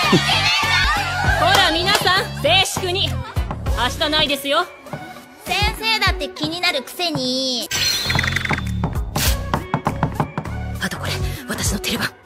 ほら皆さん静粛に。明日ないですよ。 先生だって気になるくせに。 あとこれ私のテレ番。